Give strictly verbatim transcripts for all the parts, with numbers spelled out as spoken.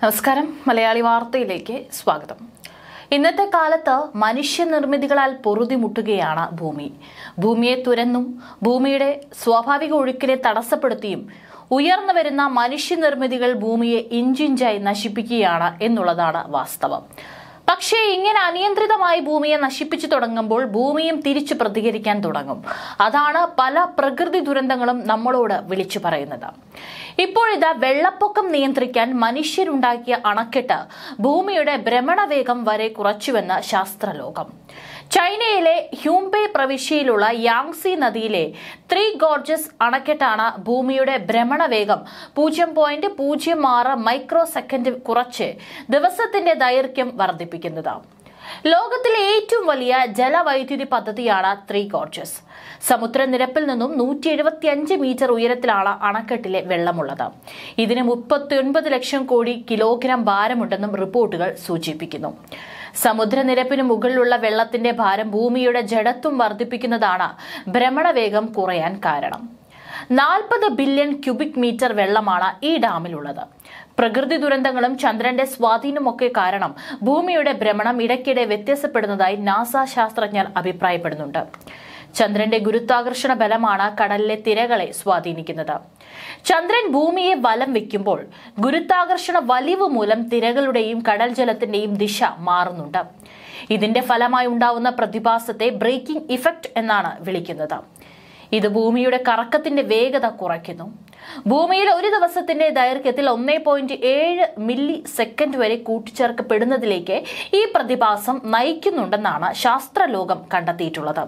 നമസ്കാരം മലയാളി വാർത്തയിലേക്ക് സ്വാഗതം. ഇന്നത്തെ കാലത്ത് മനുഷ്യനിർമ്മിതികളാൽ പൊറുതിമുട്ടുകയാണ് ഭൂമി. ഭൂമിയെ തുരന്നും ഭൂമിയുടെ സ്വാഭാവിക ഒഴുക്കിനെ തടസ്സപ്പെടുത്തിയും ഉയർന്നു വരുന്ന മനുഷ്യനിർമ്മിതികൾ ഭൂമിയെ ഇഞ്ചിഞ്ചായി നശിപ്പിക്കുകയാണ് എന്നുള്ളതാണ് വാസ്തവം. പക്ഷേ ഇങ്ങനെ അനിയന്ത്രിതമായി ഭൂമിയെ നശിപ്പിച്ചു തുടങ്ങുമ്പോൾ ഭൂമിയും തിരിച്ചു പ്രതികരിക്കാൻ തുടങ്ങും. അതാണ് പല പ്രകൃതി ദുരന്തങ്ങളും നമ്മളോട് വിളിച്ചു പറയുന്നത്. ഇപ്പോഴിതാ വെള്ളപ്പൊക്കം നിയന്ത്രിക്കാൻ മനുഷ്യരുണ്ടാക്കിയ അണക്കെട്ട് ഭൂമിയുടെ ഭ്രമണവേഗം വരെ കുറച്ചുവെന്ന് ശാസ്ത്രലോകം. ചൈനയിലെ ഹ്യൂംബെ പ്രവിശ്യയിലുള്ള യാങ്സി നദിയിലെ ത്രീ ഗോർജസ് അണക്കെട്ടാണ് ഭൂമിയുടെ ഭ്രമണവേഗം പൂജ്യം പോയിന്റ് പൂജ്യം ആറ് മൈക്രോ സെക്കൻഡ് കുറച്ച് ദിവസത്തിന്റെ ദൈർഘ്യം വർദ്ധിപ്പിക്കുന്നത്. ലോകത്തിലെ ഏറ്റവും വലിയ ജലവൈദ്യുതി പദ്ധതിയാണ് ത്രീ ഗോർജസ്. സമുദ്രനിരപ്പിൽ നിന്നും നൂറ്റി എഴുപത്തി അഞ്ച് മീറ്റർ ഉയരത്തിലാണ് അണക്കെട്ടിലെ വെള്ളമുള്ളത്. ഇതിന് മുപ്പത്തി ഒൻപത് ലക്ഷം കോടി കിലോഗ്രാം ഭാരമുണ്ടെന്നും റിപ്പോർട്ടുകൾ സൂചിപ്പിക്കുന്നു. സമുദ്രനിരപ്പിന് മുകളിലുള്ള വെള്ളത്തിന്റെ ഭാരം ഭൂമിയുടെ ജഡത്വം വർദ്ധിപ്പിക്കുന്നതാണ് ഭ്രമണവേഗം കുറയാൻ കാരണം. നാൽപ്പത് ബില്യൺ ക്യൂബിക് മീറ്റർ വെള്ളമാണ് ഈ ഡാമിലുള്ളത്. പ്രകൃതി ദുരന്തങ്ങളും ചന്ദ്രന്റെ സ്വാധീനമൊക്കെ കാരണം ഭൂമിയുടെ ഭ്രമണം ഇടയ്ക്കിടെ വ്യത്യാസപ്പെടുന്നതായി നാസ ശാസ്ത്രജ്ഞർ അഭിപ്രായപ്പെടുന്നുണ്ട്. ചന്ദ്രന്റെ ഗുരുത്വാകർഷണ ബലമാണ് കടലിലെ തിരകളെ സ്വാധീനിക്കുന്നത്. ചന്ദ്രൻ ഭൂമിയെ വലം വെക്കുമ്പോൾ ഗുരുത്വാകർഷണ വലിവ് മൂലം തിരകളുടെയും കടൽ ജലത്തിന്റെയും ദിശ മാറുന്നുണ്ട്. ഇതിന്റെ ഫലമായി ഉണ്ടാവുന്ന പ്രതിഭാസത്തെ ബ്രേക്കിംഗ് ഇഫക്റ്റ് എന്നാണ് വിളിക്കുന്നത്. ഇത് ഭൂമിയുടെ കറക്കത്തിന്റെ വേഗത കുറയ്ക്കുന്നു. ഭൂമിയിൽ ഒരു ദിവസത്തിന്റെ ദൈർഘ്യത്തിൽ ഒന്നേ പോയിന്റ് ഏഴ് മില്ലി സെക്കൻഡ് വരെ കൂട്ടിച്ചേർക്കപ്പെടുന്നതിലേക്ക് ഈ പ്രതിഭാസം നയിക്കുന്നുണ്ടെന്നാണ് ശാസ്ത്രലോകം കണ്ടെത്തിയിട്ടുള്ളത്.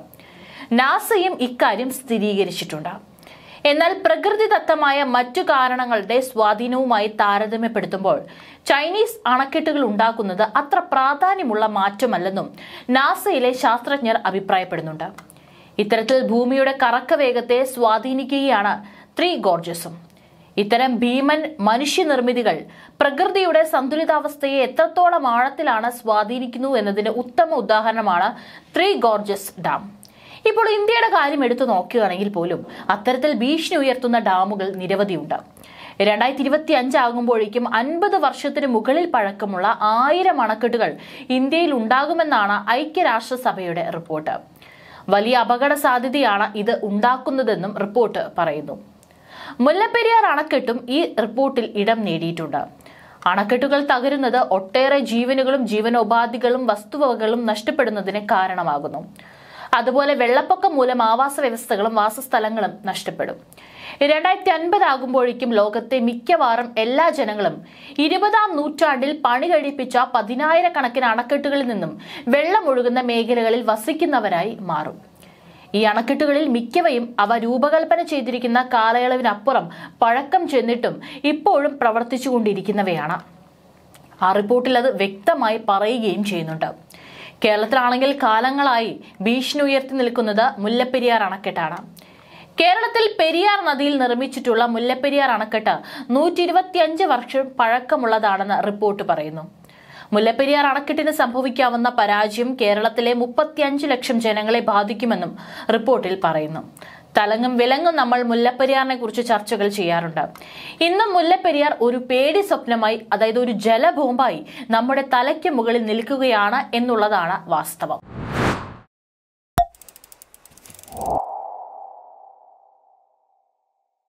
നാസയും ഇക്കാര്യം സ്ഥിരീകരിച്ചിട്ടുണ്ട്. എന്നാൽ പ്രകൃതിദത്തമായ മറ്റു കാരണങ്ങളുടെ സ്വാധീനവുമായി താരതമ്യപ്പെടുത്തുമ്പോൾ ചൈനീസ് അണക്കെട്ടുകൾ ഉണ്ടാക്കുന്നത് അത്ര പ്രാധാന്യമുള്ള മാറ്റമല്ലെന്നും നാസയിലെ ശാസ്ത്രജ്ഞർ അഭിപ്രായപ്പെടുന്നുണ്ട്. ഇത്തരത്തിൽ ഭൂമിയുടെ കറക്ക വേഗത്തെ സ്വാധീനിക്കുകയാണ് ത്രീ ഗോർജസും. ഇത്തരം ഭീമൻ മനുഷ്യനിർമ്മിതികൾ പ്രകൃതിയുടെ സന്തുലിതാവസ്ഥയെ എത്രത്തോളം ആഴത്തിലാണ് സ്വാധീനിക്കുന്നു എന്നതിന് ഉത്തമ ഉദാഹരണമാണ് ത്രീ ഗോർജസ് ഡാം. ഇപ്പോൾ ഇന്ത്യയുടെ കാര്യം എടുത്തു നോക്കുകയാണെങ്കിൽ പോലും അത്തരത്തിൽ ഭീഷണി ഉയർത്തുന്ന ഡാമുകൾ നിരവധിയുണ്ട്. രണ്ടായിരത്തി ഇരുപത്തി അഞ്ചാകുമ്പോഴേക്കും അൻപത് വർഷത്തിന് മുകളിൽ പഴക്കമുള്ള ആയിരം അണക്കെട്ടുകൾ ഇന്ത്യയിൽ ഉണ്ടാകുമെന്നാണ് ഐക്യരാഷ്ട്രസഭയുടെ റിപ്പോർട്ട്. വലിയ അപകട സാധ്യതയാണ് ഇത് ഉണ്ടാക്കുന്നതെന്നും റിപ്പോർട്ട് പറയുന്നു. മുല്ലപ്പെരിയാർ അണക്കെട്ടും ഈ റിപ്പോർട്ടിൽ ഇടം നേടിയിട്ടുണ്ട്. അണക്കെട്ടുകൾ തകരുന്നത് ഒട്ടേറെ ജീവനുകളും ജീവനോപാധികളും വസ്തുവകകളും നഷ്ടപ്പെടുന്നതിന് കാരണമാകുന്നു. അതുപോലെ വെള്ളപ്പൊക്കം മൂലം ആവാസ വ്യവസ്ഥകളും വാസസ്ഥലങ്ങളും നഷ്ടപ്പെടും. രണ്ടായിരത്തി അൻപത് ആകുമ്പോഴേക്കും ലോകത്തെ മിക്കവാറും എല്ലാ ജനങ്ങളും ഇരുപതാം നൂറ്റാണ്ടിൽ പണി കഴിപ്പിച്ച പതിനായിരക്കണക്കിന് അണക്കെട്ടുകളിൽ നിന്നും വെള്ളമൊഴുകുന്ന മേഖലകളിൽ വസിക്കുന്നവരായി മാറും. ഈ അണക്കെട്ടുകളിൽ മിക്കവയും അവ രൂപകൽപ്പന ചെയ്തിരിക്കുന്ന കാലയളവിനപ്പുറം പഴക്കം ചെന്നിട്ടും ഇപ്പോഴും പ്രവർത്തിച്ചുകൊണ്ടിരിക്കുന്നവയാണ്. ആ റിപ്പോർട്ടിൽ അത് വ്യക്തമായി പറയുകയും ചെയ്യുന്നുണ്ട്. കേരളത്തിലാണെങ്കിൽ കാലങ്ങളായി ഭീഷണി ഉയർത്തി നിൽക്കുന്നത് മുല്ലപ്പെരിയാർ അണക്കെട്ടാണ്. കേരളത്തിൽ പെരിയാർ നദിയിൽ നിർമ്മിച്ചിട്ടുള്ള മുല്ലപ്പെരിയാർ അണക്കെട്ട് നൂറ്റി ഇരുപത്തി അഞ്ച് വർഷം പഴക്കമുള്ളതാണെന്ന് റിപ്പോർട്ട് പറയുന്നു. മുല്ലപ്പെരിയാർ അണക്കെട്ടിന് സംഭവിക്കാവുന്ന പരാജയം കേരളത്തിലെ മുപ്പത്തിയഞ്ച് ലക്ഷം ജനങ്ങളെ ബാധിക്കുമെന്നും റിപ്പോർട്ടിൽ പറയുന്നു. തലങ്ങും വിലങ്ങും നമ്മൾ മുല്ലപ്പെരിയാറിനെ കുറിച്ച് ചർച്ചകൾ ചെയ്യാറുണ്ട്. ഇന്നും മുല്ലപ്പെരിയാർ ഒരു പേടി സ്വപ്നമായി, അതായത് ഒരു ജലബോംബായി നമ്മുടെ തലയ്ക്ക് മുകളിൽ നിൽക്കുകയാണ് എന്നുള്ളതാണ് വാസ്തവം.